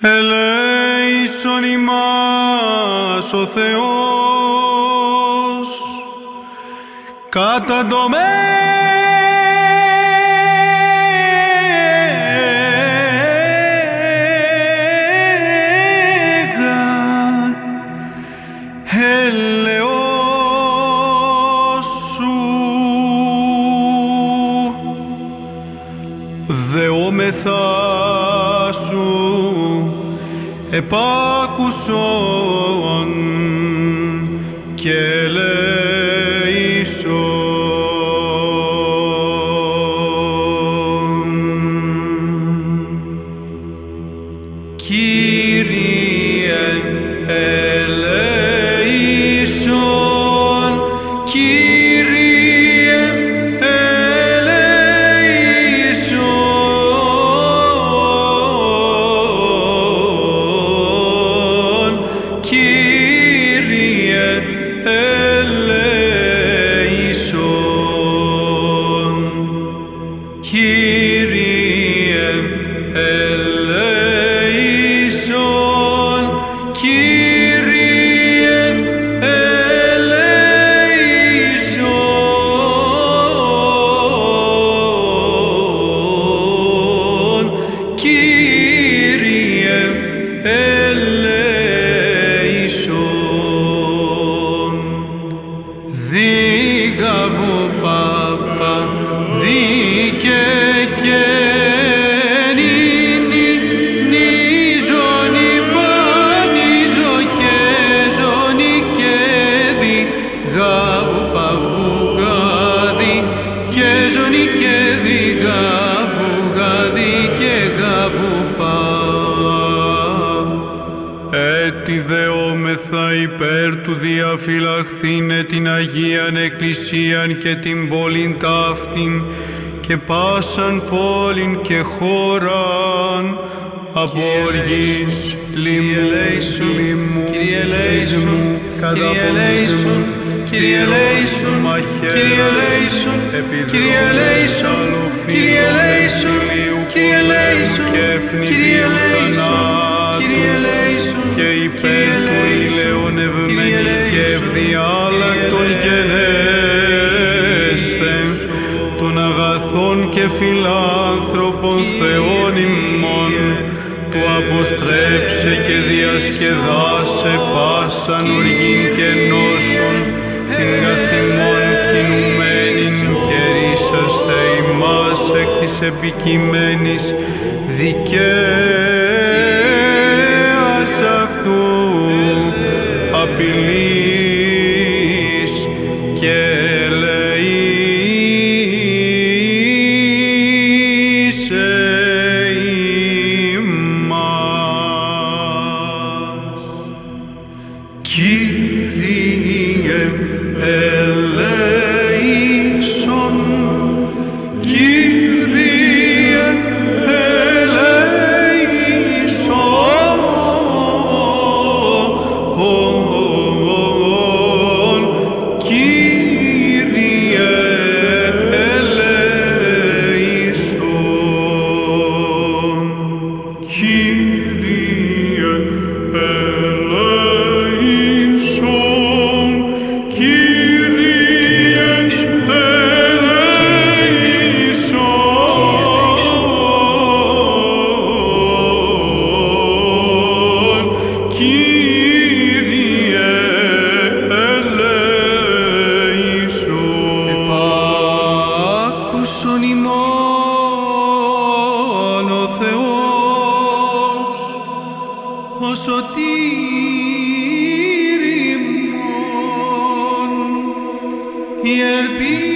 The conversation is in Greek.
Ελέησον ημάς ο Θεός κατά το μέγα έλεος σου. Δεόμεθα σου επάκουσον και ελέησον. Κύριε ελέησον, Κύριε ελέησον, Κύριε ελέησον, Κύριε ελέησον, Κύριε ελέησον, Κύριε ελέησον. Δίγαβο Πάπα, δίκαι και νίζον υπανίζω και ζωνη και διγάβο παβουγάδι και ζωνη και διγαβουγάδι και γαβουπά. Έτι δεόμεθα υπέρ του διαφυλαχθήνε την Αγίαν Εκκλησίαν και την πόλην ταύτην και πάσαν πόλην και χώραν από οργής, λοιμού, σεισμού, καταποντισμού, πυρός, μαχαίρας, επιδρόμης, αλοφύγων, ηλίου, και ευνηδίου θανάτου, και υπέρ του ηλαιών ευμένη και ευδιάλακτον γενέσθε, των αγαθών και φιλάνθρωπων Θεών ημών, του αποστρέψε και διασκεδάσε πάσαν οργήν και νόσον, την καθημών κινουμένην και ρίσαστε ημάς εκ της επικειμένης δικαίας αυτού απειλής και ελεήσε ημάς. Κύριε ελέησον, Κύριε ελέησον, Κύριε ελέησον, Κύριε ελέησον, Κύριε ελέησον, Κύριε ελέησον. Επάκουσον ημών ο Θεός, ο σωτήρ ημών, η ελπίδα